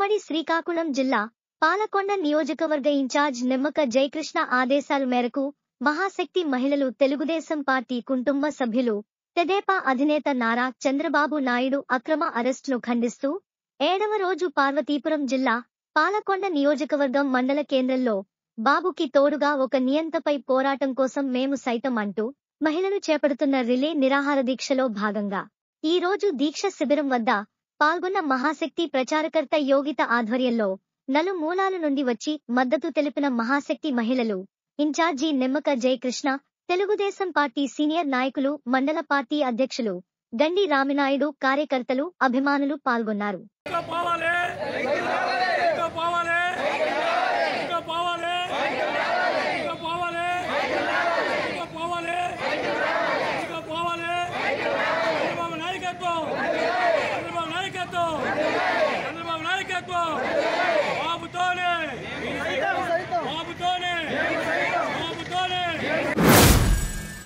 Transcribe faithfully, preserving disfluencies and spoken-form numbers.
ఉమ్మడి శ్రీకాకుళం జిల్లా పాలకొండ నియోజకవర్గ ఇన్ఛార్జ్ నిమ్మక జయకృష్ణ ఆదేశాల మేరకు మహాశక్తి మహిళలు తెలుగుదేశం పార్టీ కుటుంబ సభ్యులు తెదేపా అధినేత నారా చంద్రబాబు నాయుడు అక్రమ అరెస్టును ఖండిస్తూ ఏడవ రోజు పార్వతీపురం జిల్లా పాలకొండ నియోజకవర్గం మండల కేంద్రంలో బాబుకి తోడుగా ఒక నియంతపై పోరాటం కోసం మేము సైతం అంటూ మహిళలు చేపడుతున్న రిలే నిరాహార దీక్షలో భాగంగా ఈ రోజు దీక్ష శిబిరం వద్ద పాల్గొన్న మహాశక్తి ప్రచారకర్త యోగిత ఆధ్వర్యంలో నలుమూలాల నుండి వచ్చి మద్దతు తెలిపిన మహాశక్తి మహిళలు incharge Nimmaka Jayakrishna, Telugu Desam party senior నాయకులు, మండల పార్టీ అధ్యక్షులు గండి రామినాయుడు, కార్యకర్తలు, అభిమానులు పాల్గొన్నారు. పోవాలి